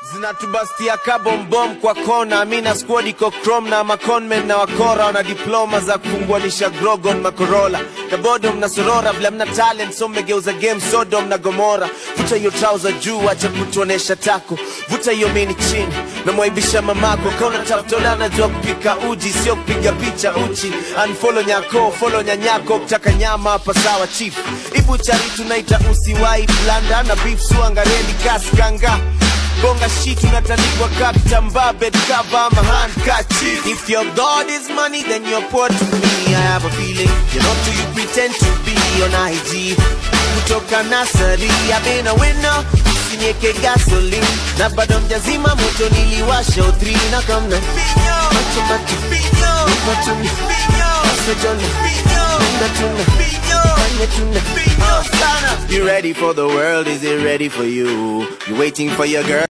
Zinatubastia kabombom kwa kona. Mina squad iko chrome na maconmen na wakora. Wana diploma za kufunguanisha grogon makorola. Kabodom na sorora vile mna talent. So megeuza game Sodom na Gomora. Vuta yo trouser juu acha kutuonesha tako. Vuta yo mini chini na mwaibisha mamako. Kauna taftola na jua kupika uji. Sio kupiga picha uchi. Unfollow nyako, follow nyanyako. Kutaka nyama hapa sawa chief. Ibu chari tunaita usiwai blanda. Na beef suangareli kaskanga. Bonga shit unatalikwa kapitamba. Bed cover my handkerchief. If your God is money then you're poor to me. I have a feeling you're not who you pretend to be on IG. Kutoka nasari I've been a winner. Usinieke gasoline na bado mjazima moto niliwasha U3 na kamna macho macho macho asejona natuna. You ready for the world? Is it ready for you? You waiting for your girl?